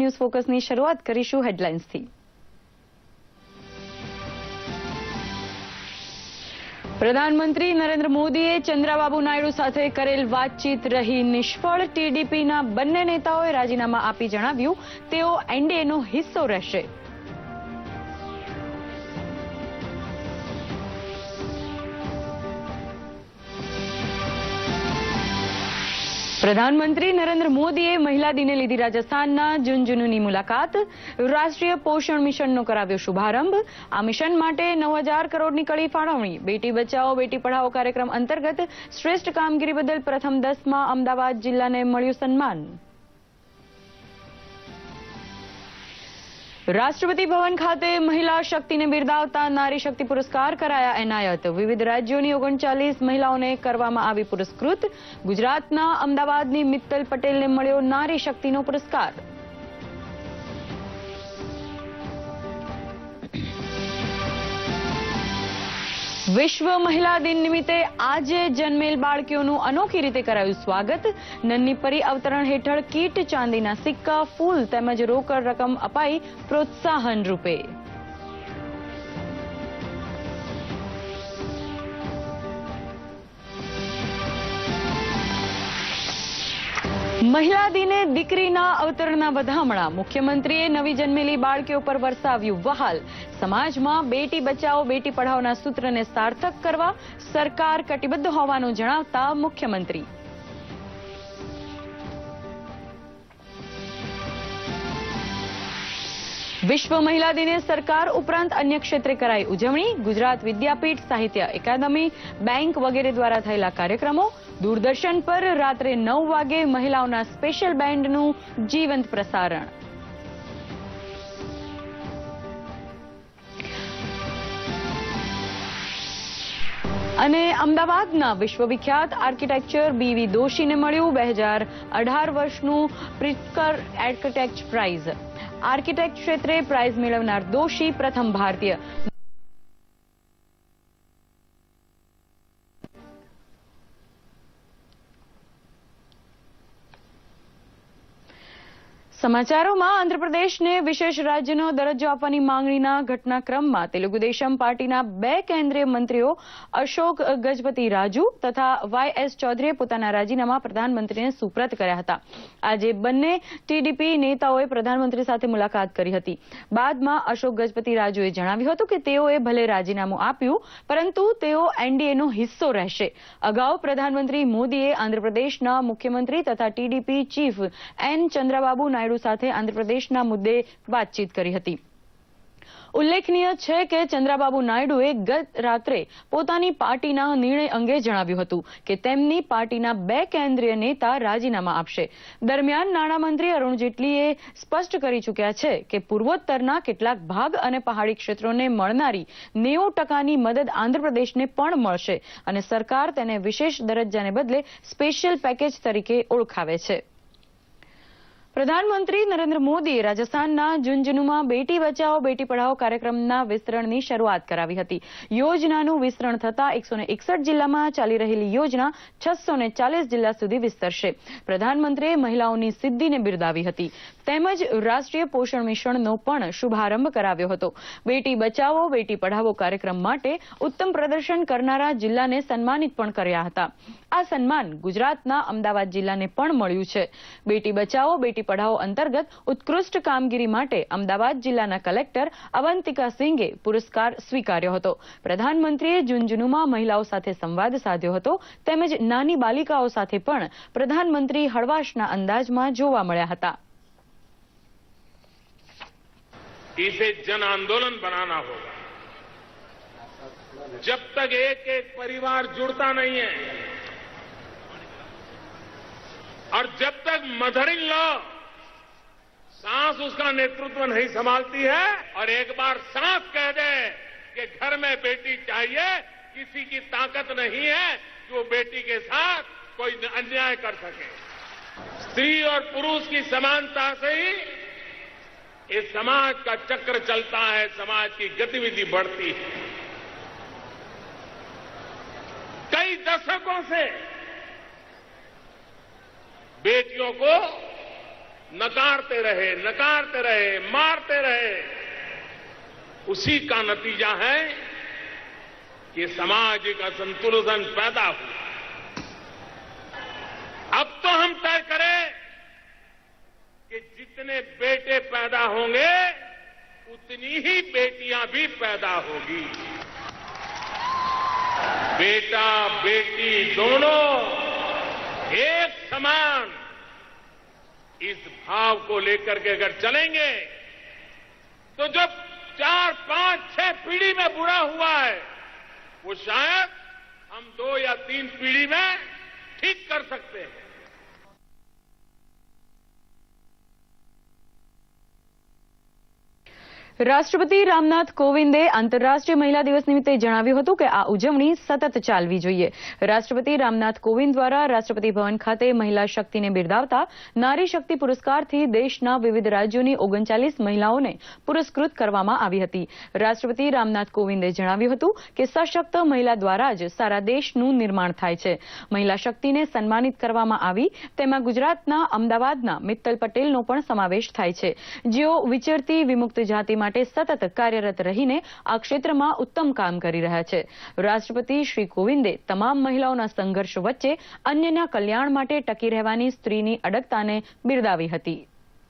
News ફોકસની શરૂઆત કરીશું હેડલાઇન્સથી। પ્રધાનમંત્રી નરેન્દ્ર મોદીએ ચંદ્રાબાબુ નાયડુ સાથે કરેલ વાતચીત રહી નિષ્ફળ। ટીડીપીના બંને નેતાઓએ રાજીનામા આપી જણાવ્યું તેઓ એનડીએનો હિસ્સો રહેશે। પ્રધાનમંત્રી નરેન્દ્ર મોદીએ મહિલા દિને લીધી રાજસ્થાનના ઝુંઝુનુની મુલાકાત। રાષ્ટ્રીય પોષણ મિશનનો કરાવ્યો શુભારંભ। આ મિશન માટે 9,000 કરોડની કડી ફાળવણી। બેટી બચાવો બેટી પઢાઓ કાર્યક્રમ અંતર્ગત શ્રેષ્ઠ કામગીરી બદલ પ્રથમ 10માં અમદાવાદ જિલ્લાને મળ્યું સન્માન। રાષ્ટ્રપતિ ભવન ખાતે મહિલા શક્તિને બિરદાવતા નારી શક્તિ પુરસ્કાર કરાયા એનાયત। વિવિધ રાજ્યોની 39 મહિલાઓને કરવામાં આવી પુરસ્કૃત। ગુજરાતના અમદાવાદની મિત્તલ પટેલને મળ્યો નારી શક્તિનો પુરસ્કાર। વિશ્વ મહિલા દિન નિમિત્તે આજે જન્મેલ બાળકીઓનું અનોખી રીતે કરાયું સ્વાગત। નન્હી પરી અવતરણ હેઠળ કીટ, ચાંદીના સિક્કા, ફૂલ તેમજ રોકડ રકમ અપાઈ પ્રોત્સાહન રૂપે। મહિલા દિને દીકરીના અવતરણના વધામણા। મુખ્યમંત્રીએ નવી જન્મેલી બાળકીઓ પર વરસાવ્યું વહાલ। સમાજમાં બેટી બચાવો બેટી પઢાઓના સૂત્રને સાર્થક કરવા સરકાર કટિબદ્ધ હોવાનું જણાવતા મુખ્યમંત્રી। વિશ્વ મહિલા દિને સરકાર ઉપરાંત અન્ય ક્ષેત્રે કરાઈ ઉજવણી। ગુજરાત વિદ્યાપીઠ, સાહિત્ય એકાદમી, બેંક વગેરે દ્વારા થયેલા કાર્યક્રમો। દૂરદર્શન પર રાત્રે 9 વાગે મહિલાઓના સ્પેશિયલ બેન્ડનું જીવંત પ્રસારણ। અને અમદાવાદના વિશ્વવિખ્યાત આર્કિટેક્ચર બીવી દોશીને મળ્યું 2018 વર્ષનું પ્રિત્કર આર્કિટેક્ટ પ્રાઇઝ। આર્કિટેક્ટ ક્ષેત્રે પ્રાઇઝ મેળવનાર દોશી પ્રથમ ભારતીય। સમાચારોમાં આંધ્રપ્રદેશને વિશેષ રાજ્યનો દરજ્જો આપવાની માંગણીના ઘટનાક્રમમાં તેલુગુ દેશમ પાર્ટીના 2 કેન્દ્રીય મંત્રીઓ અશોક ગજપતિ રાજુ તથા YS ચૌધરીએ પોતાના રાજીનામા પ્રધાનમંત્રીને સુપ્રત કર્યા હતા। આજે બંને ટીડીપી નેતાઓએ પ્રધાનમંત્રી સાથે મુલાકાત કરી હતી। બાદમાં અશોક ગજપતિ રાજુએ જણાવ્યું હતું કે તેઓએ ભલે રાજીનામું આપ્યું પરંતુ તેઓ એનડીએનો હિસ્સો રહેશે। અગાઉ પ્રધાનમંત્રી મોદીએ આંધ્રપ્રદેશના મુખ્યમંત્રી તથા TDP chief N Chandrababu Naidu સાથે આંધ્રપ્રદેશના મુદ્દે વાતચીત કરી હતી। ઉલ્લેખનીય છે કે ચંદ્રાબાબુ નાયડુએ ગત રાત્રે પોતાની પાર્ટીના નિર્ણય અંગે જણાવ્યું હતું કે તેમની પાર્ટીના 2 કેન્દ્રીય નેતા રાજીનામા આપશે। દરમિયાન નાણામંત્રી અરુણ જેટલીએ સ્પષ્ટ કરી ચૂક્યા છે કે પૂર્વોત્તરના કેટલાક ભાગ અને પહાડી ક્ષેત્રોને મળનારી 90%ની મદદ આંધ્રપ્રદેશને પણ મળશે અને સરકાર તેને વિશેષ દરજ્જાને બદલે સ્પેશિયલ પેકેજ તરીકે ઓળખાવે છે। પ્રધાનમંત્રી નરેન્દ્ર મોદીએ રાજસ્થાનના ઝુંઝુનુમાં બેટી બચાવો બેટી પઢાઓ કાર્યક્રમના વિસ્તરણની શરૂઆત કરાવી હતી। યોજનાનું વિસ્તરણ થતાં 161 જિલ્લામાં ચાલી રહેલી યોજના 640 જિલ્લા સુધી વિસ્તરશે। પ્રધાનમંત્રીએ મહિલાઓની સિદ્ધિને બિરદાવી હતી તેમજ રાષ્ટ્રીય પોષણ મિશનનો પણ શુભારંભ કરાવ્યો હતો। બેટી બચાવો બેટી પઢાઓ કાર્યક્રમ માટે ઉત્તમ પ્રદર્શન કરનારા જિલ્લાને સન્માનિત પણ કર્યા હતા। આ સન્માન ગુજરાતના અમદાવાદ જિલ્લાને પણ મળ્યું છે। બેટી બચાવો બેટી પઢાઓ અંતર્ગત ઉત્કૃષ્ટ કામગીરી માટે અમદાવાદ જિલ્લાના કલેક્ટર અવંતિકા સિંઘે પુરસ્કાર સ્વીકાર્યો હતો। પ્રધાનમંત્રીએ ઝુંઝુનુમાં મહિલાઓ સાથે સંવાદ સાધ્યો હતો તેમજ નાની બાલિકાઓ સાથે પણ પ્રધાનમંત્રી હળવાશના અંદાજમાં જોવા મળ્યા હતા। इसे जन आंदोलन बनाना होगा। जब तक एक एक परिवार जुड़ता नहीं है और जब तक मदर इन लॉ सास उसका नेतृत्व नहीं संभालती है और एक बार सास कह दे कि घर में बेटी चाहिए, किसी की ताकत नहीं है कि वो बेटी के साथ कोई अन्याय कर सके। स्त्री और पुरुष की समानता से ही ये समाज का चक्र चलता है, समाज की गतिविधि बढ़ती है। कई दशकों से बेटियों को नकारते रहे, मारते रहे, उसी का नतीजा है कि सामाजिक असंतुलन पैदा हुआ। अब तो हम तय करें कि जितने बेटे पैदा होंगे उतनी ही बेटियां भी पैदा होगी। बेटा बेटी दोनों एक समान, इस भाव को लेकर के अगर चलेंगे तो जो 4, 5, 6 पीढ़ी में बुरा हुआ है वो शायद हम 2 या 3 पीढ़ी में ठीक कर सकते हैं। રાષ્ટ્રપતિ રામનાથ કોવિંદે આંતરરાષ્ટ્રીય મહિલા દિવસ નિમિત્તે જણાવ્યું હતું કે આ ઉજવણી સતત ચાલવી જોઈએ. રાષ્ટ્રપતિ રામનાથ કોવિંદ દ્વારા રાષ્ટ્રપતિ ભવન ખાતે મહિલા શક્તિને બિરદાવતા નારી શક્તિ પુરસ્કારથી દેશના વિવિધ રાજ્યોની 39 મહિલાઓને પુરસ્કૃત કરવામાં આવી હતી. રાષ્ટ્રપતિ રામનાથ કોવિંદે જણાવ્યું હતું કે સશક્ત મહિલા દ્વારા જ સારા દેશનું નિર્માણ થાય છે. મહિલા શક્તિને સન્માનિત કરવામાં આવી, તેમાં ગુજરાતના અમદાવાદના મિત્તલ પટેલનો પણ સમાવેશ થાય છે, જેઓ વિચરતી વિમુક્ત જાતિ માટે સતત કાર્યરત રહીને આ ક્ષેત્રમાં ઉત્તમ કામ કરી રહ્યા છે. રાષ્ટ્રપતિ શ્રી કોવિંદે તમામ મહિલાઓના સંઘર્ષ વચ્ચે અન્યના કલ્યાણ માટે ટકી રહેવાની સ્ત્રીની અડગતાને બિરદાવી હતી.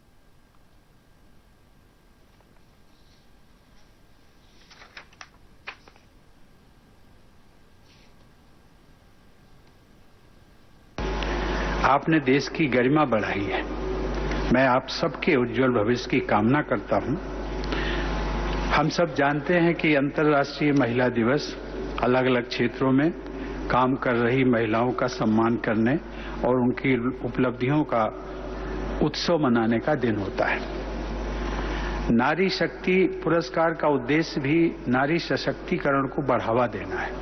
आपने देश की गरिमा बढ़ाई है. मैं आप सबके उज्जवल भविष्य की कामना करता हूं. हम सब जानते हैं कि अंतर्राष्ट्रीय महिला दिवस अलग अलग क्षेत्रों में काम कर रही महिलाओं का सम्मान करने और उनकी उपलब्धियों का उत्सव मनाने का दिन होता है. नारी शक्ति पुरस्कार का उद्देश्य भी नारी सशक्तिकरण को बढ़ावा देना है.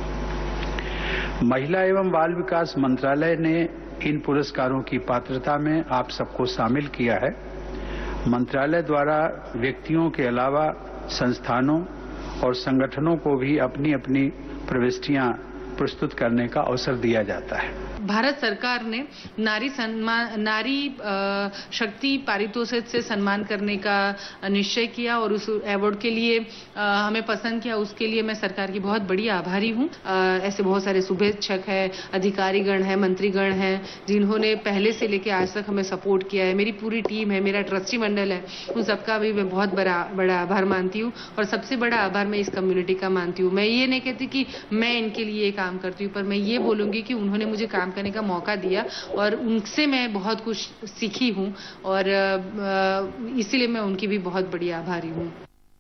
महिला एवं बाल विकास मंत्रालय ने इन पुरस्कारों की पात्रता में आप सबको शामिल किया है. मंत्रालय द्वारा व्यक्तियों के अलावा संस्थानों और संगठनों को भी अपनी अपनी प्रविष्टियां प्रस्तुत करने का अवसर दिया जाता है. भारत सरकार ने नारी शक्ति पारितोषिक से सम्मान करने का निश्चय किया और उस अवार्ड के लिए हमें पसंद किया. उसके लिए मैं सरकार की बहुत बड़ी आभारी हूं. ऐसे बहुत सारे शुभेच्छक हैं, अधिकारीगण हैं, मंत्रीगण हैं, जिन्होंने पहले से लेकर आज तक हमें सपोर्ट किया है. मेरी पूरी टीम है, मेरा ट्रस्टी मंडल है, उन सबका भी मैं बहुत बड़ा आभार मानती हूँ. और सबसे बड़ा आभार मैं इस कम्युनिटी का मानती हूँ. मैं ये नहीं कहती कि मैं इनके लिए काम करती हूँ, पर मैं ये बोलूंगी कि उन्होंने मुझे काम करने का मौका दिया और उनसे मैं बहुत कुछ सीखी हूं और इसलिए मैं उनकी भी बहुत बड़ी आभारी हूं.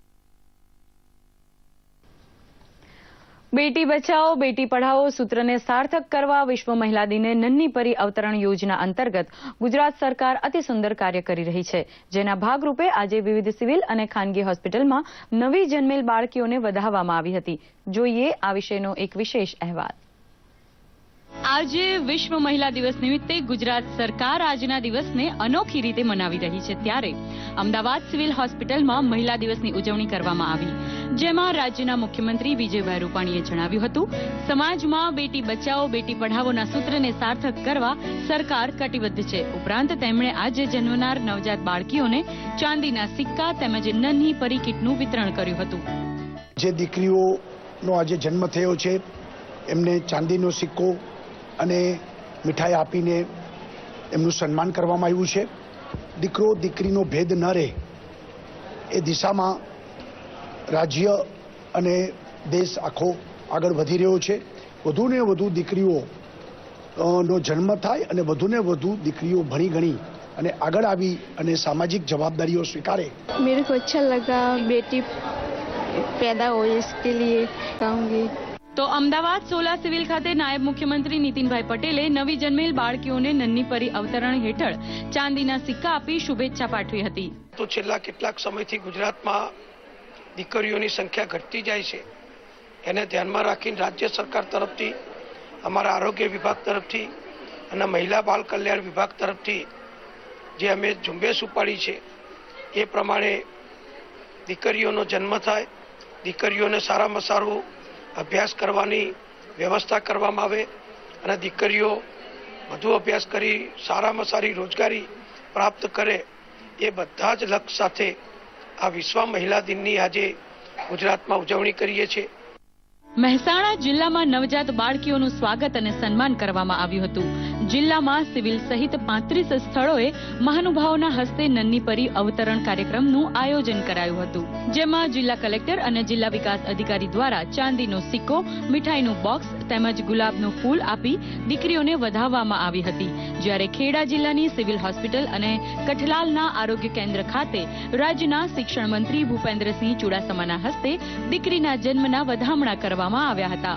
બેટી બચાવો બેટી પઢાઓ સૂત્રને સાર્થક કરવા વિશ્વ મહિલા દિને નન્હી પરી અવતરણ યોજના અંતર્ગત ગુજરાત સરકાર અતિ સુંદર કાર્ય કરી રહી છે, જેના ભાગરૂપે આજે વિવિધ સિવિલ અને ખાનગી હોસ્પિટલમાં નવી જન્મેલ બાળકીઓને વધાવવામાં આવી હતી. જોઈએ આ વિશેનો એક વિશેષ અહેવાલ. આજે વિશ્વ મહિલા દિવસ નિમિત્તે ગુજરાત સરકાર આજના દિવસને અનોખી રીતે મનાવી રહી છે. ત્યારે અમદાવાદ સિવિલ હોસ્પિટલમાં મહિલા દિવસની ઉજવણી કરવામાં આવી, જેમાં રાજ્યના મુખ્યમંત્રી વિજયભાઈ રૂપાણીએ જણાવ્યું હતું, સમાજમાં બેટી બચાવો બેટી પઢાવોના સૂત્રને સાર્થક કરવા સરકાર કટિબદ્ધ છે. ઉપરાંત તેમણે આજે જન્મનાર નવજાત બાળકીઓને ચાંદીના સિક્કા તેમજ નન્હી પરી કીટનું વિતરણ કર્યું હતું. જે દીકરીઓનો આજે જન્મ થયો છે એમને ચાંદીનો સિક્કો અને મીઠાઈ આપીને એમનું સન્માન કરવામાં આવ્યું છે. દીકરો દીકરીનો ભેદ ન રહે એ દિશામાં રાજ્ય અને દેશ આખો આગળ વધી રહ્યો છે. વધુને વધુ દીકરીઓનો જન્મ થાય અને વધુને વધુ દીકરીઓ ભણી ગણી અને આગળ આવી અને સામાજિક જવાબદારીઓ સ્વીકારે. मेरे को अच्छा लगा, बेटी पैदा हो इसके लिए कहूँगी. તો અમદાવાદ સોલા સિવિલ ખાતે નાયબ મુખ્યમંત્રી નીતિનભાઈ પટેલે નવી જન્મેલ બાળકીઓને નન્હી પરી અવતરણ હેઠળ ચાંદીના સિક્કા આપી શુભેચ્છા પાઠવી હતી. તો છેલ્લા કેટલાક સમયથી ગુજરાતમાં દીકરીઓની સંખ્યા ઘટતી જાય છે, એને ધ્યાનમાં રાખીને રાજ્ય સરકાર તરફથી, અમારા આરોગ્ય વિભાગ તરફથી અને મહિલા બાળ કલ્યાણ વિભાગ તરફથી જે અમે ઝુંબેશ ઉપાડી છે એ પ્રમાણે દીકરીઓનો જન્મ થાય, દીકરીઓને સારામાં સારું અભ્યાસ કરવાની વ્યવસ્થા કરવામાં આવે અને દીકરીઓ વધુ અભ્યાસ કરી સારામાં સારી રોજગારી પ્રાપ્ત કરે એ બધા જ લક્ષ્ય સાથે આ વિશ્વ મહિલા દિનની આજે ગુજરાતમાં ઉજવણી કરીએ છીએ. મહેસાણા જિલ્લામાં નવજાત બાળકીઓનું સ્વાગત અને સન્માન કરવામાં આવ્યું હતું. જિલ્લામાં સિવિલ સહિત 35 સ્થળોએ મહાનુભાવોના હસ્તે નન્ની પરી અવતરણ કાર્યક્રમનું આયોજન કરાયું હતું, જેમાં જિલ્લા કલેક્ટર અને જિલ્લા વિકાસ અધિકારી દ્વારા ચાંદીનો સિક્કો, મીઠાઈનું બોક્સ તેમજ ગુલાબનું ફૂલ આપી દીકરીઓને વધાવવામાં આવી હતી. જ્યારે ખેડા જિલ્લાની સિવિલ હોસ્પિટલ અને કઠલાલના આરોગ્ય કેન્દ્ર ખાતે રાજ્યના શિક્ષણ મંત્રી ભૂપેન્દ્રસિંહ ચુડાસમાના હસ્તે દીકરીના જન્મના વધામણા કરવામાં આવ્યા હતા.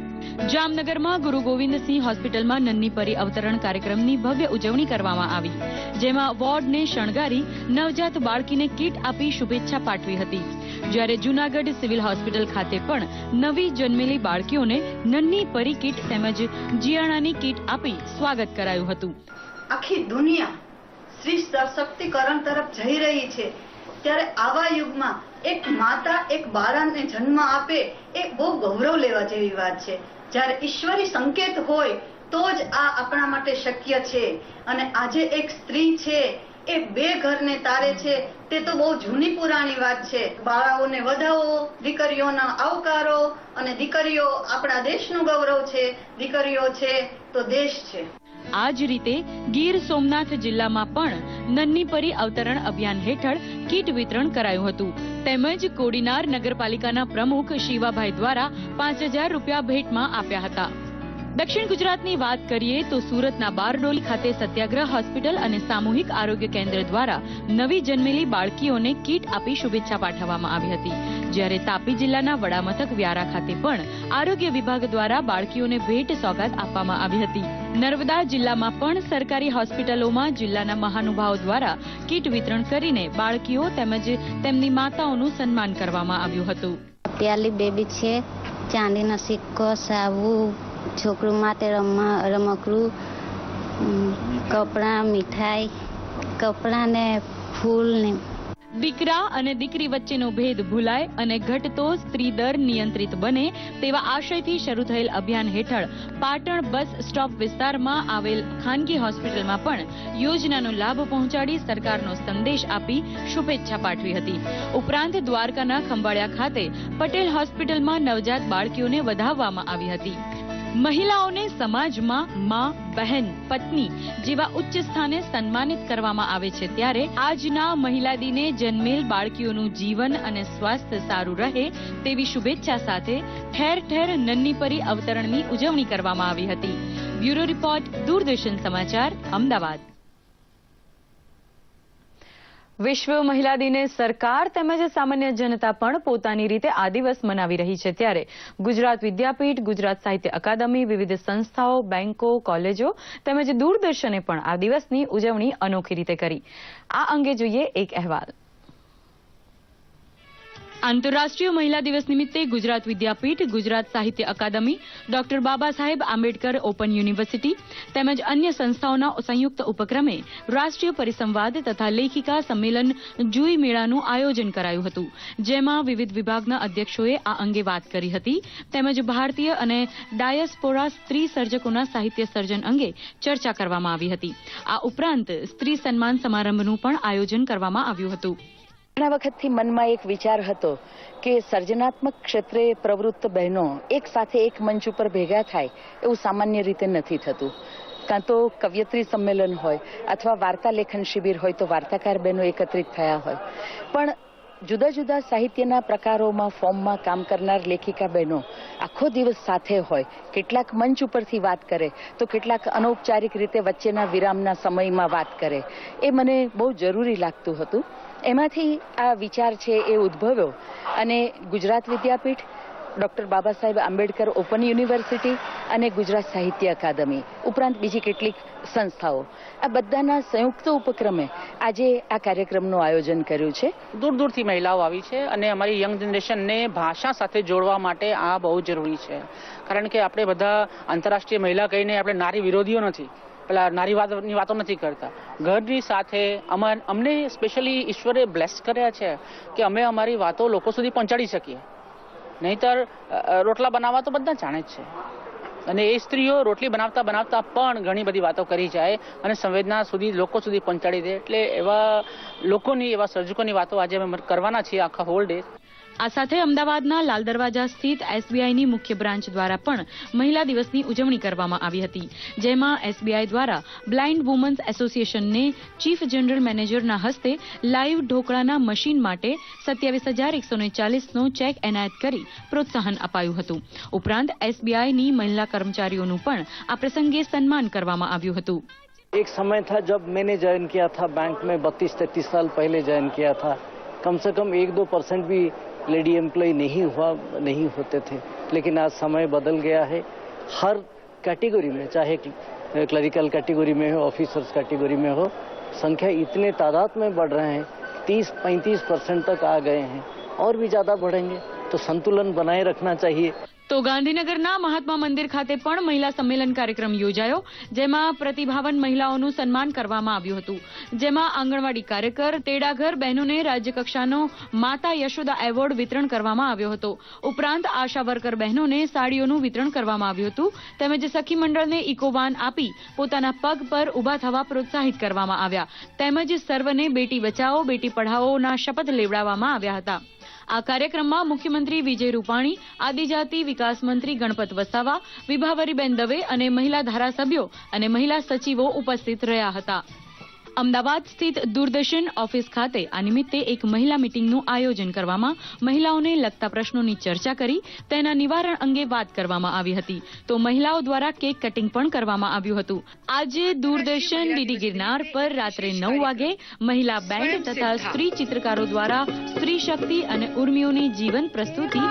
જામનગરમાં ગુરુ ગોવિંદસિંહ હોસ્પિટલમાં નન્ની પરી અવતરણ કાર્યક્રમની ભવ્ય ઉજવણી કરવામાં આવી, જેમાં વોર્ડને શણગારી નવજાત બાળકીને કીટ આપી શુભેચ્છા પાઠવી હતી. જ્યારે જૂનાગઢ સિવિલ હોસ્પિટલ ખાતે પણ નવી જન્મેલી બાળકીઓને નન્ની પરી કીટ તેમજ જીયાણાની કીટ આપી સ્વાગત કરાયું હતું. આખી દુનિયા સ્ત્રી સશક્તિકરણ તરફ જઈ રહી છે, ત્યારે આવા યુગમાં એક માતા એક બાળકને જન્મ આપે એ બહુ ગૌરવ લેવા જેવી વાત છે. જ્યારે ઈશ્વરી સંકેત હોય તો જ આ આપણા માટે શક્ય છે. અને આજે એક સ્ત્રી છે એ 2 ઘરને તારે છે, તે તો બહુ જૂની પુરાણી વાત છે. બાળાઓને વધાવો, દીકરીઓના આવકારો, અને દીકરીઓ આપણા દેશનું ગૌરવ છે. દીકરીઓ છે તો દેશ છે. આ જ રીતે ગીર સોમનાથ જિલ્લામાં પણ નન્ની પરી અવતરણ અભિયાન હેઠળ કીટ વિતરણ કરાયું હતું, તેમજ કોડીનાર નગરપાલિકાના પ્રમુખ શિવાભાઈ દ્વારા 5000 રૂપિયા ભેટમાં આપ્યા હતા. દક્ષિણ ગુજરાતની વાત કરીએ તો સુરતના બારડોલી ખાતે સત્યાગ્રહ હોસ્પિટલ અને સામૂહિક આરોગ્ય કેન્દ્ર દ્વારા નવી જન્મેલી બાળકીઓને કીટ આપી શુભેચ્છા પાઠવવામાં આવી હતી. જ્યારે તાપી જિલ્લાના વડામથક વ્યારા ખાતે પણ આરોગ્ય વિભાગ દ્વારા બાળકીઓને ભેટ સોગાદ આપવામાં આવી હતી. નર્મદા જિલ્લામાં પણ સરકારી હોસ્પિટલોમાં જિલ્લાના મહાનુભાવો દ્વારા કીટ વિતરણ કરીને બાળકીઓ તેમજ તેમની માતાઓનું સન્માન કરવામાં આવ્યું હતું. પ્યાલી બેબી છે, ચાંદીનો સિક્કો, સાબુ, છોકરું માટે રમકડું, કપડાં, મીઠાઈ, કપડાં ને ફૂલ ને. દીકરા અને દીકરી વચ્ચેનો ભેદ ભૂલાય અને ઘટતો સ્ત્રી દર નિયંત્રિત બને તેવા આશયથી શરૂ થયેલ અભિયાન હેઠળ પાટણ બસ સ્ટોપ વિસ્તારમાં આવેલ ખાનગી હોસ્પિટલમાં પણ યોજનાનો લાભ પહોંચાડી સરકારનો સંદેશ આપી શુભેચ્છા પાઠવી હતી. ઉપરાંત દ્વારકાના ખંભાળિયા ખાતે પટેલ હોસ્પિટલમાં નવજાત બાળકીઓને વધાવવામાં આવી હતી. મહિલાઓને સમાજમાં માં, બહેન, પત્ની જેવા ઉચ્ચ સ્થાને સન્માનિત કરવામાં આવે છે, ત્યારે આજના મહિલા દિને જન્મેલ બાળકીઓનું જીવન અને સ્વાસ્થ્ય સારું રહે તેવી શુભેચ્છા સાથે ઠેર ઠેર નન્ની પરી અવતરણની ઉજવણી કરવામાં આવી હતી. બ્યુરો રિપોર્ટ, દૂરદર્શન સમાચાર, અમદાવાદ. વિશ્વ મહિલા દિને સરકાર તેમજ સામાન્ય જનતા પણ પોતાની રીતે આ દિવસ મનાવી રહી છે, ત્યારે ગુજરાત વિદ્યાપીઠ, ગુજરાત સાહિત્ય અકાદમી, વિવિધ સંસ્થાઓ, બેંકો, કોલેજો તેમજ દૂરદર્શને પણ આ દિવસની ઉજવણી અનોખી રીતે કરી. આ અંગે જોઈએ એક અહેવાલ. આંતરરાષ્ટ્રીય મહિલા દિવસ નિમિત્તે Gujarat Vidyapith, Gujarat Sahitya Akademi, doctor Baba Saheb Ambedkar open university તેમજ અન્ય સંસ્થાઓના સંયુક્ત ઉપક્રમે રાષ્ટ્રીય પરિસંવાદ તથા લેખિકા સંમેલન જુઈ મેળાનું આયોજન કરાયું હતું, જેમાં વિવિધ વિભાગના અધ્યક્ષોએ આ અંગે વાત કરી હતી, તેમજ ભારતીય અને ડાયસ્પોરા સ્ત્રી સર્જકોના સાહિત્ય સર્જન અંગે ચર્ચા કરવામાં આવી હતી. આ ઉપરાંત સ્ત્રી સન્માન સમારંભનું પણ આયોજન કરવામાં આવ્યું હતું. ઘણા વખતથી મનમાં એક વિચાર હતો કે સર્જનાત્મક ક્ષેત્રે પ્રવૃત્ત બહેનો એક સાથે એક મંચ ઉપર ભેગા થાય એવું સામાન્ય રીતે નથી થતું. કાં તો કવયત્રી સંમેલન હોય અથવા વાર્તા લેખન શિબિર હોય તો વાર્તાકાર બહેનો એકત્રિત થયા હોય, પણ જુદા જુદા સાહિત્યના પ્રકારોમાં ફોર્મમાં કામ કરનાર લેખિકા બહેનો આખો દિવસ સાથે હોય, કેટલાક મંચ ઉપરથી વાત કરે તો કેટલાક અનૌપચારિક રીતે વચ્ચેના વિરામના સમયમાં વાત કરે, એ મને બહુ જરૂરી લાગતું હતું. એમાંથી આ વિચાર છે એ ઉદ્ભવ્યો અને Gujarat Vidyapith, doctor Baba Saheb Ambedkar open university અને ગુજરાત સાહિત્ય અકાદમી ઉપરાંત બીજી કેટલીક સંસ્થાઓ, આ બધાના સંયુક્ત ઉપક્રમે આજે આ કાર્યક્રમનું આયોજન કર્યું છે. દૂર દૂરથી મહિલાઓ આવી છે અને અમારી યંગ જનરેશનને ભાષા સાથે જોડવા માટે આ બહુ જરૂરી છે, કારણ કે આપણે બધા આંતરરાષ્ટ્રીય મહિલા કહીને આપણે નારી વિરોધીઓ નથી, પેલા નારીવાદની વાતો નથી કરતા. ઘરની સાથે અમને સ્પેશિયલી ઈશ્વરે બ્લેસ કર્યા છે કે અમે અમારી વાતો લોકો સુધી પહોંચાડી શકીએ. નહીતર રોટલા બનાવવા તો બધા જાણે જ છે, અને એ સ્ત્રીઓ રોટલી બનાવતા બનાવતા પણ ઘણી બધી વાતો કરી જાય અને સંવેદના સુધી લોકો સુધી પહોંચાડી દે. એટલે એવા લોકોની, એવા સર્જકોની વાતો આજે અમે કરવાના છીએ આખા હોલ ડે. આ સાથે અમદાવાદના લાલ દરવાજા સ્થિત એસબીઆઈની મુખ્ય બ્રાન્ચ દ્વારા પણ મહિલા દિવસની ઉજવણી કરવામાં આવી હતી, જેમાં એસબીઆઈ દ્વારા બ્લાઇન્ડ વુમન્સ એસોસિએશનને ચીફ જનરલ મેનેજરના હસ્તે લાઈવ ઢોકળાના મશીન માટે 27,140નો ચેક એનાયત કરી પ્રોત્સાહન અપાયું હતું. ઉપરાંત એસબીઆઈની મહિલા કર્મચારીઓનું પણ આ પ્રસંગે સન્માન કરવામાં આવ્યું હતું. एक समय था जब मैंने ज्वाइन किया था बैंक में 32-33 साल पहले ज्वाइन किया था. कम से कम 1-2% भी लेडी एम्प्लॉय नहीं होते थे. लेकिन आज समय बदल गया है. हर कैटेगरी में, चाहे क्लरिकल कैटेगरी में हो, ऑफिसर्स कैटेगरी में हो, संख्या इतने तादाद में बढ़ रहे हैं, 30-35% तक आ गए हैं और भी ज्यादा बढ़ेंगे. तो संतुलन बनाए रखना चाहिए. તો ગાંધીનગરના મહાત્મા મંદિર ખાતે પણ મહિલા સંમેલન કાર્યક્રમ યોજાયો, જેમાં પ્રતિભાવાન મહિલાઓનું સન્માન કરવામાં આવ્યું હતું. જેમાં આંગણવાડી કાર્યકર, તેડાઘર બહેનોને રાજ્યકક્ષાનો માતા યશોદા એવોર્ડ વિતરણ કરવામાં આવ્યો હતો. ઉપરાંત આશા વર્કર બહેનોને સાડીઓનું વિતરણ કરવામાં આવ્યું હતું, તેમજ સખી મંડળને ઇકોવાન આપી પોતાના પગ પર ઊભા થવા પ્રોત્સાહિત કરવામાં આવ્યા, તેમજ સર્વને બેટી બચાવો બેટી પઢાઓના શપથ લેવડાવવામાં આવ્યા હતા. આ કાર્યક્રમમાં મુખ્યમંત્રી વિજય રૂપાણી, આદિજાતિ વિકાસ મંત્રી ગણપત વસાવા, વિભાવરીબેન દવે અને મહિલા ધારાસભ્યો અને મહિલા સચિવો ઉપસ્થિત રહ્યા હતા. અમદાવાદ સ્થિત દૂરદર્શન ઓફિસ ખાતે આ નિમિત્તે એક મહિલા મીટિંગનું આયોજન કરવામાં મહિલાઓને લગતા પ્રશ્નોની ચર્ચા કરી તેના નિવારણ અંગે વાત કરવામાં આવી હતી. તો મહિલાઓ દ્વારા કેક કટિંગ પણ કરવામાં આવ્યું હતું. આજે દૂરદર્શન ડીડી ગિરનાર પર રાત્રે 9 વાગે મહિલા બેન્ડ તથા સ્ત્રી ચિત્રકારો દ્વારા સ્ત્રી શક્તિ અને ઉર્મિઓની જીવંત પ્રસ્તુતિ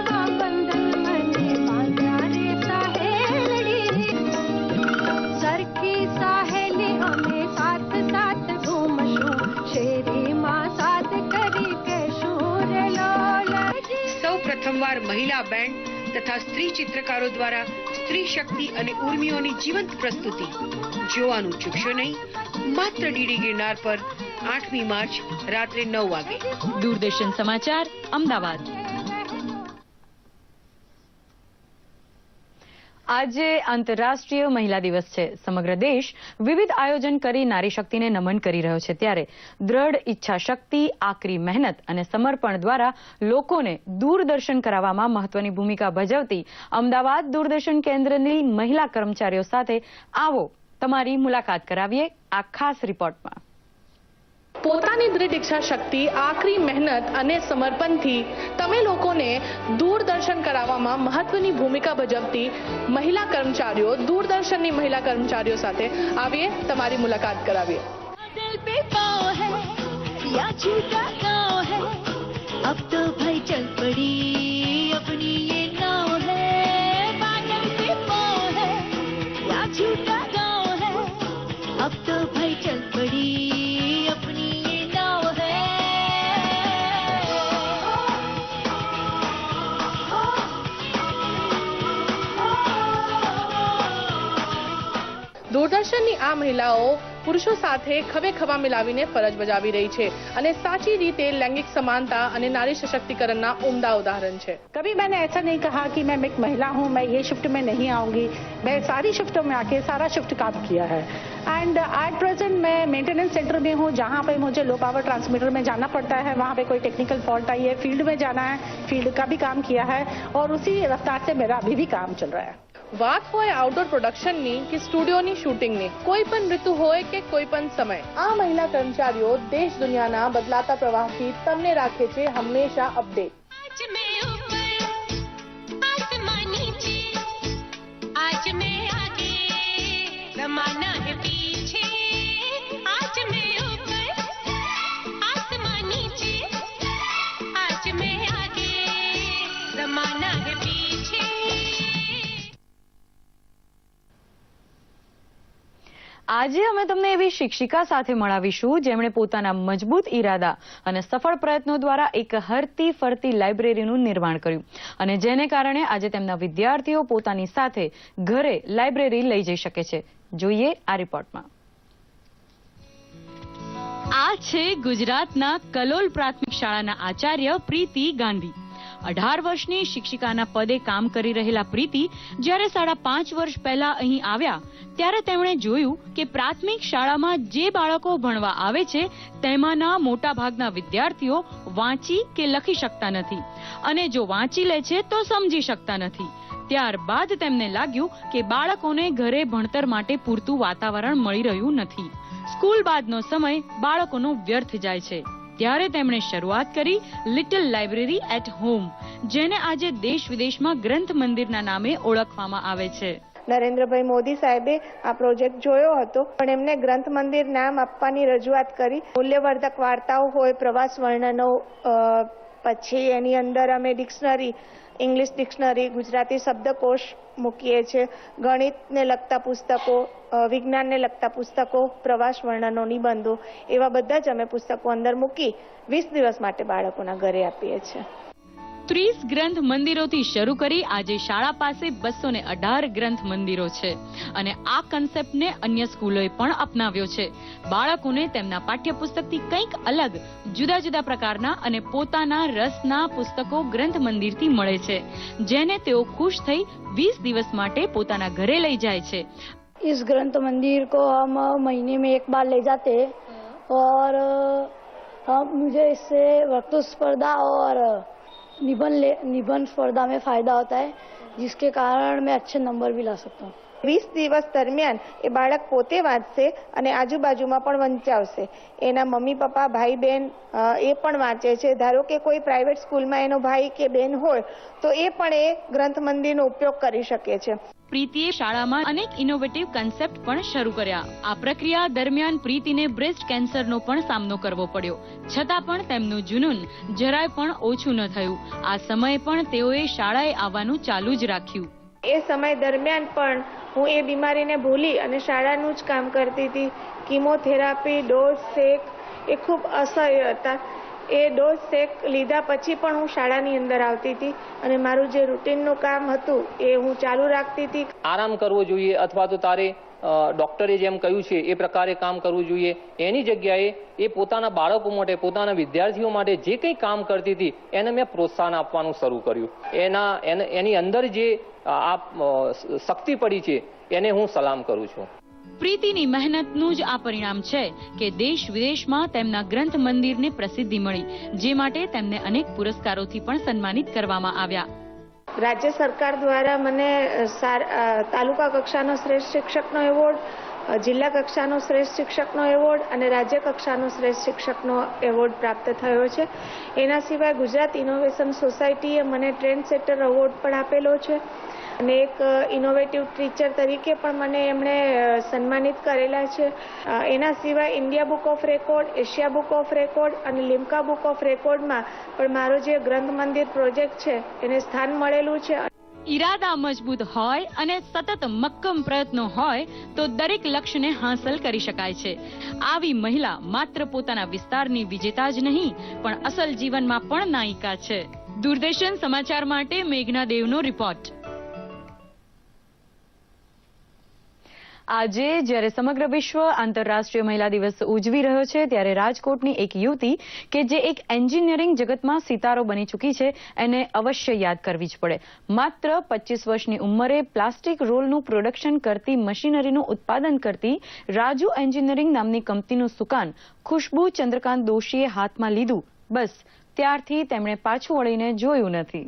પ્રથમવાર મહિલા બેન્ડ તથા સ્ત્રી ચિત્રકારો દ્વારા સ્ત્રી શક્તિ અને ઉર્મિઓની જીવંત પ્રસ્તુતિ જોવાનું ચૂકશો નહીં. માત્ર ડીડી ગિરનાર પર 8મી માર્ચ રાત્રે 9 વાગે. દૂરદર્શન સમાચાર, અમદાવાદ. આજે આંતરરાષ્ટ્રીય મહિલા દિવસ છે. સમગ્ર દેશ વિવિધ આયોજન કરી નારી શક્તિને નમન કરી રહ્યો છે, ત્યારે દ્રઢ ઈચ્છા શક્તિ, આકરી મહેનત અને સમર્પણ દ્વારા લોકોને દૂરદર્શન કરાવવામાં મહત્વની ભૂમિકા ભજવતી અમદાવાદ દૂરદર્શન કેન્દ્રની મહિલા કર્મચારીઓ સાથે આવો તમારી મુલાકાત કરાવીએ આ ખાસ રિપોર્ટમાં. પોતાની દૃઢ ઈચ્છા શક્તિ, આકરી મહેનત અને સમર્પણથી તમે લોકોને દૂરદર્શન કરાવવામાં મહત્વની ભૂમિકા ભજવતી મહિલા કર્મચારીઓ, દૂરદર્શનની મહિલા કર્મચારીઓ સાથે આવીએ તમારી મુલાકાત કરાવીએ. अब तो भाई चल पड़ी अपनी ये नाव है, बादल पे पाँव है या झूठा गाँव है, अब तो भाई चल पड़ी अपनी ये नाव है. દૂરદર્શનની આ મહિલાઓ પુરુષો સાથે ખભે ખભા મિલાવીને ફરજ બજાવી રહી છે અને સાચી રીતે લૈંगिक समानता અને नारी सशक्तिकरणના उम्दा उदाहरण છે. कभी मैंने ऐसा नहीं कहा कि मैं एक महिला हूं, मैं ये शिफ्ट में नहीं आऊंगी. मैं सारी शिफ्टों में आके सारा शिफ्ट काम किया है. एंड एट प्रेजेंट मैं मेंटेनेंस सेंटर में हूं, जहां पे मुझे लो पावर ट्रांसमीटर में जाना पड़ता है. वहां पे कोई टेक्निकल फॉल्ट आई है, फील्ड में जाना है, फील्ड का भी काम किया है और उसी रफ्तार से मेरा अभी भी काम चल रहा है. વાત હોય આઉટડોર પ્રોડક્શનની કે સ્ટુડિયોની શૂટિંગની, કોઈ પણ ઋતુ હોય કે કોઈ પણ સમય, આ મહિલા કર્મચારીઓ દેશ દુનિયાના બદલાતા પ્રવાહથી તમને રાખે છે હંમેશા અપડેટ. આજે અમે તમને એવી શિક્ષિકા સાથે મળાવીશું જેમણે પોતાના મજબૂત ઈરાદા અને સફળ પ્રયત્નો દ્વારા એક હરતી ફરતી લાઇબ્રેરીનું નિર્માણ કર્યું અને જેને કારણે આજે તેમના વિદ્યાર્થીઓ પોતાની સાથે ઘરે લાઇબ્રેરી લઈ જઈ શકે છે. જોઈએ આ રિપોર્ટમાં. આ છે ગુજરાતના કલોલ પ્રાથમિક શાળાના આચાર્ય પ્રીતિ ગાંધી. 18 વર્ષની શિક્ષિકાના પદે કામ કરી રહેલા પ્રીતિ જ્યારે 5.5 વર્ષ પહેલા અહીં આવ્યા ત્યારે તેમણે જોયું કે પ્રાથમિક શાળામાં જે બાળકો ભણવા આવે છે તેમાંના મોટાભાગના વિદ્યાર્થીઓ વાંચી કે લખી શકતા નથી અને જો વાંચી લે છે તો સમજી શકતા નથી. ત્યારબાદ તેમને લાગ્યું કે બાળકોને ઘરે ભણતર માટે પૂરતું વાતાવરણ મળી રહ્યું નથી. સ્કૂલ બાદનો સમય બાળકોનો વ્યર્થ જાય છે. ત્યારે તેમણે શરૂઆત કરી લિટલ લાઇબ્રેરી એટ હોમ, જેને આજે દેશ વિદેશમાં ગ્રંથ મંદિરના નામે ઓળખવામાં આવે છે. નરેન્દ્રભાઈ મોદી સાહેબે આ પ્રોજેક્ટ જોયો હતો, પણ એમને ગ્રંથ મંદિર નામ આપવાની રજૂઆત કરી. મૂલ્યવર્ધક વાર્તાઓ હોય, પ્રવાસ વર્ણનો, પછી એની અંદર અમે ડિક્શનરી, ઇંગ્લિશ ડિક્શનરી, ગુજરાતી શબ્દકોશ મૂકીએ છીએ, ગણિતને લગતા પુસ્તકો, વિજ્ઞાનને લગતા પુસ્તકો, પ્રવાસ વર્ણનો, નિબંધો, એવા બધા જ અમે પુસ્તકો અંદર મૂકી 20 દિવસ માટે બાળકોના ઘરે આપીએ છીએ. 30 ગ્રંથ મંદિરોથી શરૂ કરી આજે શાળા પાસે 218 ગ્રંથ મંદિરો છે અને આ કન્સેપ્ટને અન્ય સ્કૂલોએ પણ અપનાવ્યો છે. બાળકોને તેમના પાઠ્યપુસ્તકથી કંઈક અલગ, જુદા જુદા પ્રકારના અને પોતાના રસના પુસ્તકો ગ્રંથ મંદિરથી મળે છે, જેને તેઓ ખુશ થઈ 20 દિવસ માટે પોતાના ઘરે લઈ જાય છે. इस ग्रंथ मंदिर को हम महीने में एक बार ले जाते हैं और मुझे इससे वक्तृत्व स्पर्धा और निबंध स्पर्धा में फायदा होता है, जिसके कारण मैं अच्छे नंबर भी ला सकता हूँ. 20 દિવસ દરમિયાન એ બાળક પોતે વાંચશે અને આજુબાજુમાં પણ વંચાવશે. એના મમ્મી પપ્પા, ભાઈ બહેન એ પણ વાંચે છે. ધારો કે કોઈ પ્રાઇવેટ સ્કૂલમાં એનો ભાઈ કે બેન હોય તો એ પણ એ ગ્રંથ મંદિરનો ઉપયોગ કરી શકે છે. પ્રીતિએ શાળામાં અનેક ઇનોવેટિવ કન્સેપ્ટ પણ શરૂ કર્યા. આ પ્રક્રિયા દરમિયાન પ્રીતિને બ્રેસ્ટ કેન્સરનો પણ સામનો કરવો પડ્યો, છતાં પણ તેમનું જુનૂન જરાય પણ ઓછું ન થયું. આ સમયે પણ તેઓએ શાળાએ આવવાનું ચાલુ જ રાખ્યું. એ સમય દરમિયાન પણ હું એ બીમારીને ભૂલી અને શાળાનું જ કામ કરતી હતી. કિમોથેરાપી, ડોઝ, શેક એ ખૂબ અસહ્ય હતા. એ ડોઝ શેક લીધા પછી પણ હું શાળાની અંદર આવતી હતી અને મારું જે રૂટીનનું કામ હતું એ હું ચાલુ રાખતી હતી. આરામ કરવો જોઈએ અથવા તો તારે ડોક્ટરે જેમ કહ્યું છે એ પ્રકારે કામ કરવું જોઈએ. એની જગ્યાએ એ પોતાના બાળકો માટે, પોતાના વિદ્યાર્થીઓ માટે જે કંઈ કામ કરતી હતી એને મેં પ્રોત્સાહન આપવાનું શરૂ કર્યું. એની અંદર જે આ શક્તિ પડી છે એને હું સલામ કરું છું. પ્રીતિની મહેનતનું જ આ પરિણામ છે કે દેશ વિદેશમાં તેમના ગ્રંથ મંદિરને પ્રસિદ્ધિ મળી, જે માટે તેમને અનેક પુરસ્કારોથી પણ સન્માનિત કરવામાં આવ્યા. રાજ્ય સરકાર દ્વારા મને તાલુકા કક્ષાનો શ્રેષ્ઠ શિક્ષકનો એવોર્ડ, જિલ્લા કક્ષાનો શ્રેષ્ઠ શિક્ષકનો એવોર્ડ અને રાજ્ય કક્ષાનો શ્રેષ્ઠ શિક્ષકનો એવોર્ડ પ્રાપ્ત થયો છે. એના સિવાય ગુજરાત ઇનોવેશન સોસાયટીએ મને ટ્રેન્ડ સેટર એવોર્ડ પણ આપેલો છે અને એક ઇનોવેટિવ ટીચર તરીકે પણ મને એમણે સન્માનિત કરેલા છે. એના સિવાય India book of record, Asia book of record અને લિમ્કા બુક ઓફ રેકોર્ડમાં પણ મારો જે ગ્રંથ મંદિર પ્રોજેક્ટ છે એને સ્થાન મળેલું છે. ઈરાદા મજબૂત હોય અને સતત મક્કમ પ્રયત્નો હોય તો દરેક લક્ષ્યને હાંસલ કરી શકાય છે. આવી મહિલા માત્ર પોતાના વિસ્તારની વિજેતા જ નહીં પણ અસલ જીવનમાં પણ નાયિકા છે. દૂરદર્શન સમાચાર માટે મેઘના દેવનો રિપોર્ટ. આજે જ્યારે સમગ્ર વિશ્વ આંતરરાષ્ટ્રીય મહિલા દિવસ ઉજવી રહ્યો છે ત્યારે રાજકોટની એક યુવતી કે જે એક એન્જિનિયરિંગ જગતમાં સિતારો બની ચૂકી છે એને અવશ્ય યાદ કરવી જ પડે. માત્ર 25 વર્ષની ઉંમરે પ્લાસ્ટિક રોલનું પ્રોડક્શન કરતી મશીનરીનું ઉત્પાદન કરતી રાજુ એન્જિનિયરિંગ નામની કંપનીનું સુકાન ખુશ્બુ ચંદ્રકાંત દોશીએ હાથમાં લીધું, બસ ત્યારથી તેમણે પાછું વળીને જોયું નથી.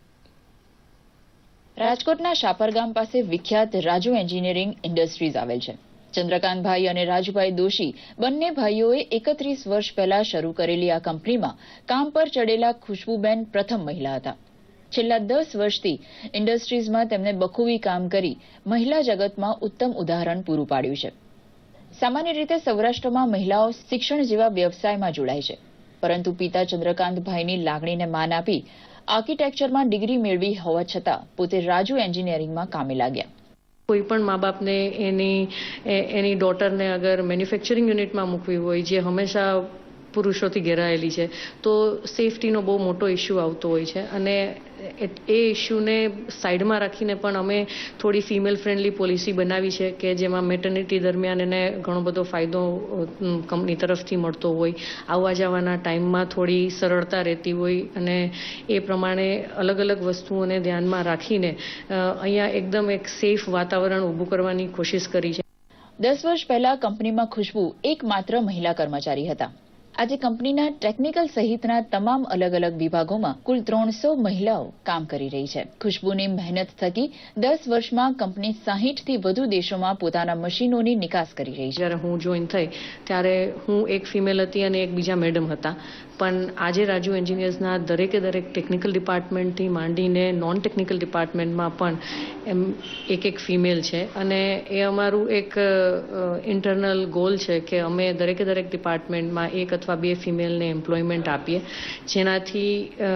રાજકોટના શાપર ગામ પાસે વિખ્યાત રાજુ એન્જિનિયરિંગ ઇન્ડસ્ટ્રીઝ આવેલ છે. ચંદ્રકાંતભાઈ અને રાજુભાઈ દોશી બંને ભાઈઓએ 31 વર્ષ પહેલા શરૂ કરેલી આ કંપનીમાં કામ પર ચડેલા ખુશ્બુબેન પ્રથમ મહિલા હતા. છેલ્લા 10 વર્ષથી ઇન્ડસ્ટ્રીઝમાં તેમને બખૂબી કામ કરી મહિલા જગતમાં ઉત્તમ ઉદાહરણ પૂરું પાડ્યું છે. સામાન્ય રીતે સૌરાષ્ટ્રમાં મહિલાઓ શિક્ષણ જેવા વ્યવસાયમાં જોડાય છે, પરંતુ પિતા ચંદ્રકાંતભાઈની લાગણીને માન આપી આર્કિટેક્ચરમાં ડિગ્રી મેળવી હોવા છતાં પોતે રાજુ એન્જિનિયરિંગમાં કામે લાગ્યા. કોઈ પણ મા બાપને એની ડોટરને અગર મેન્યુફેક્ચરિંગ યુનિટમાં મૂકવી હોય, જે હંમેશા પુરુષોથી ઘેરાયેલી છે, તો સેફટીનો બહુ મોટો ઇસ્યુ આવતો હોય છે અને એ ઇસ્યુને સાઈડમાં રાખીને પણ અમે થોડી ફિમેલ ફ્રેન્ડલી પોલિસી બનાવી છે કે જેમાં મેટર્નિટી દરમિયાન એને ઘણો બધો ફાયદો કંપની તરફથી મળતો હોય, આવવા જવાના ટાઈમમાં થોડી સરળતા રહેતી હોય અને એ પ્રમાણે અલગ અલગ વસ્તુઓને ધ્યાનમાં રાખીને અહીંયા એકદમ એક સેફ વાતાવરણ ઊભું કરવાની કોશિશ કરી છે. 10 વર્ષ પહેલા કંપનીમાં ખુશ્બુ એકમાત્ર મહિલા કર્મચારી હતા. આજે કંપનીના ટેકનિકલ સહિતના તમામ અલગ અલગ વિભાગોમાં કુલ 300 મહિલાઓ કામ કરી રહી છે. ખુશ્બુની મહેનત થકી 10 વર્ષમાં કંપની 60 થી વધુ દેશોમાં પોતાના મશીનોની નિકાસ કરી રહી છે. જ્યારે હું જોઈન થઈ ત્યારે હું એક ફિમેલ હતી અને એક બીજા મેડમ હતા, પણ આજે રાજુ એન્જિનિયર્સના દરેકે દરેક ટેકનિકલ ડિપાર્ટમેન્ટથી માંડીને નોન ટેકનિકલ ડિપાર્ટમેન્ટમાં પણ એમ એક ફિમેલ છે અને એ અમારું એક ઇન્ટરનલ ગોલ છે કે અમે દરેકે દરેક ડિપાર્ટમેન્ટમાં એક અથવા 2 ફિમેલને એમ્પ્લોયમેન્ટ આપીએ, જેનાથી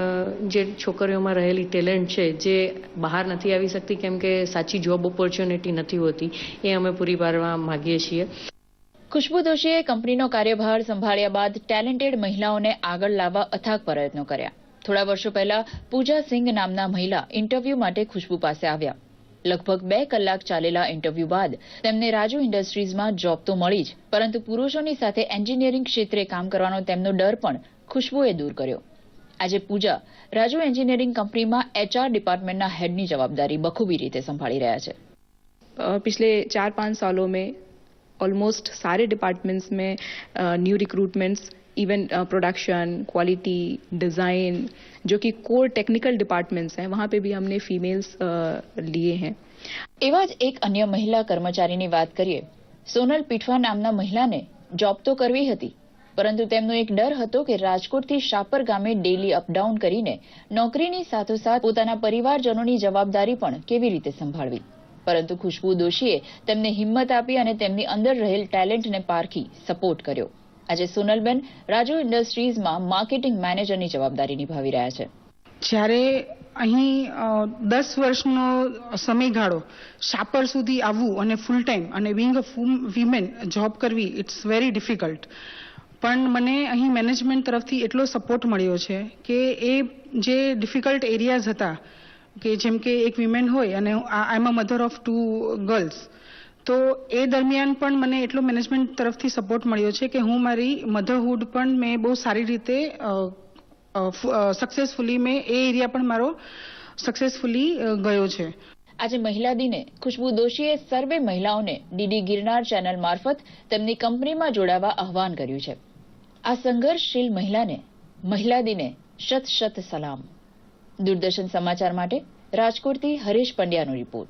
જે છોકરીઓમાં રહેલી ટેલેન્ટ છે જે બહાર નથી આવી શકતી કેમ કે સાચી જોબ ઓપોર્ચ્યુનિટી નથી હોતી, એ અમે પૂરી પાડવા માંગીએ છીએ. ખુશ્બુ દોશીએ કંપનીનો કાર્યભાર સંભાળ્યા બાદ ટેલેન્ટેડ મહિલાઓને આગળ લાવવા અથાગ પ્રયત્નો કર્યા. થોડા વર્ષો પહેલા પૂજા સિંઘ નામના મહિલા ઇન્ટરવ્યૂ માટે ખુશ્બુ પાસે આવ્યા. લગભગ 2 કલાક ચાલેલા ઇન્ટરવ્યૂ બાદ તેમને રાજુ ઇન્ડસ્ટ્રીઝમાં જોબ તો મળી જ, પરંતુ પુરુષોની સાથે એન્જિનિયરિંગ ક્ષેત્રે કામ કરવાનો તેમનો ડર પણ ખુશ્બુએ દૂર કર્યો. આજે પૂજા રાજુ એન્જિનિયરિંગ કંપનીમાં HR ડિપાર્ટમેન્ટના હેડની જવાબદારી બખૂબી રીતે સંભાળી રહ્યા છે. पिछले 4-5 सालों में ऑलमोस्ट सारे डिपार्टमेंट्स में new recruitments, even production, quality, design, जो कि कोर टेक्निकल डिपार्टमेंट्स हैं, वहाँ पे भी हमने फीमेल्स लिए हैं. એવા જ એક અન્ય મહિલા કર્મચારીની વાત કરીએ. સોનલ પીઠવા નામના મહિલાને જોબ તો કરવી હતી, પરંતુ તેમનો એક ડર હતો કે રાજકોટથી શાપર ગામે ડેલી અપડાઉન કરીને નોકરીની સાથોસાથ પોતાના પરિવારજનોની જવાબદારી પણ કેવી રીતે સંભાળવી. પરંતુ ખુશ્બુ દોશીએ તેમને હિંમત આપી અને તેમની અંદર રહેલ ટેલેન્ટને પારખી સપોર્ટ કર્યો. આજે સોનલબેન રાજુ ઇન્ડસ્ટ્રીઝમાં માર્કેટિંગ મેનેજરની જવાબદારી નિભાવી રહ્યા છે. જ્યારે અહીં 10 વર્ષનો સમયગાળો શાપર સુધી આવવું અને ફૂલ ટાઈમ અને બીંગ અ વીમેન જોબ કરવી, ઇટ્સ વેરી ડિફિકલ્ટ. પણ મને અહીં મેનેજમેન્ટ તરફથી એટલો સપોર્ટ મળ્યો છે કે એ જે ડિફિકલ્ટ એરિયાઝ હતા કે જેમ કે એક વિમેન હોય અને I am a mother of 2 girls, તો એ દરમિયાન પણ મને એટલો મેનેજમેન્ટ તરફથી સપોર્ટ મળ્યો છે કે હું મારી મધરહુડ પણ મેં બહુ સારી રીતે સક્સેસફુલી મેં એ એરિયા પણ મારો સક્સેસફુલી ગયો છે. આજે મહિલા દિને ખુશ્બુ દોશીએ સર્વે મહિલાઓને ડીડી ગિરનાર ચેનલ મારફત તેમની કંપનીમાં જોડાવા આહવાન કર્યું છે. આ સંઘર્ષશીલ મહિલાને મહિલા દિને શત શત સલામ. દૂરદર્શન સમાચાર માટે રાજકોટથી હરીશ પંડ્યાનો રિપોર્ટ.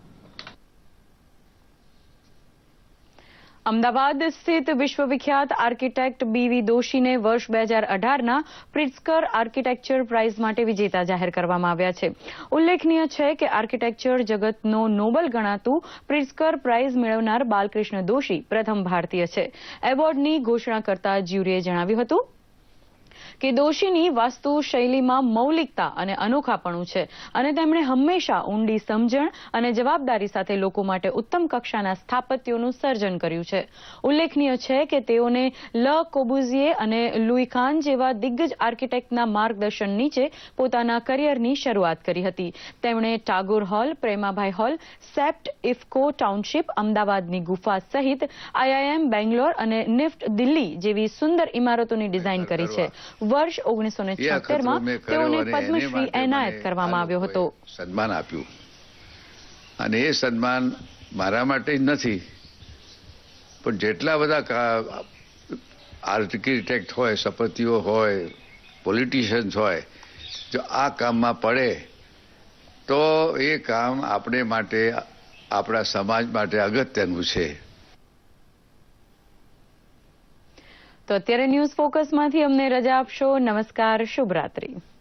અમદાવાદ સ્થિત વિશ્વવિખ્યાત આર્કિટેક્ટ બીવી દોશીને વર્ષ 2018ના પ્રિટ્ઝકર આર્કિટેક્ચર પ્રાઇઝ માટે વિજેતા જાહેર કરવામાં આવ્યા છે. ઉલ્લેખનીય છે કે આર્કિટેક્ચર જગતનો નોબલ ગણાતું પ્રિટ્ઝકર પ્રાઇઝ મેળવનાર બાલકૃષ્ણ દોશી પ્રથમ ભારતીય છે. એવોર્ડની ઘોષણા કરતા જ્યુરીએ જણાવ્યું હતું કે દોશીની વાસ્તુ શૈલીમાં મૌલિકતા અને અનોખાપણું છે અને તેમણે હંમેશા ઊંડી સમજણ અને જવાબદારી સાથે લોકો માટે ઉત્તમ કક્ષાના સ્થાપત્યોનું સર્જન કર્યું છે. ઉલ્લેખનીય છે કે તેઓને લ કોબુઝિયે અને લુઈ ખાન જેવા દિગ્ગજ આર્કિટેક્ટના માર્ગદર્શન નીચે પોતાના કરિયરની શરૂઆત કરી હતી. તેમણે Tagore hall, Premabhai hall, CEPT, IFFCO township, અમદાવાદની ગુફા સહિત IIM બેંગ્લોર અને નિફ્ટ દિલ્હી જેવી સુંદર ઇમારતોની ડિઝાઇન કરી છે. વર્ષ 1976માં તેઓને પદ્મશ્રી એનાયત કરવામાં આવ્યો હતો. સન્માન આપ્યું અને એ સન્માન મારા માટે જ નથી, પણ જેટલા બધા આર્કિટેક્ટ હોય, સ્થપતિઓ હોય, પોલિટિશિયન્સ હોય, જો આ કામમાં પડે તો એ કામ આપણે માટે, આપણા સમાજ માટે અગત્યનું છે. તો અત્યારે ન્યૂઝ ફોકસમાંથી અમને રજા આપશો. નમસ્કાર, શુભરાત્રી.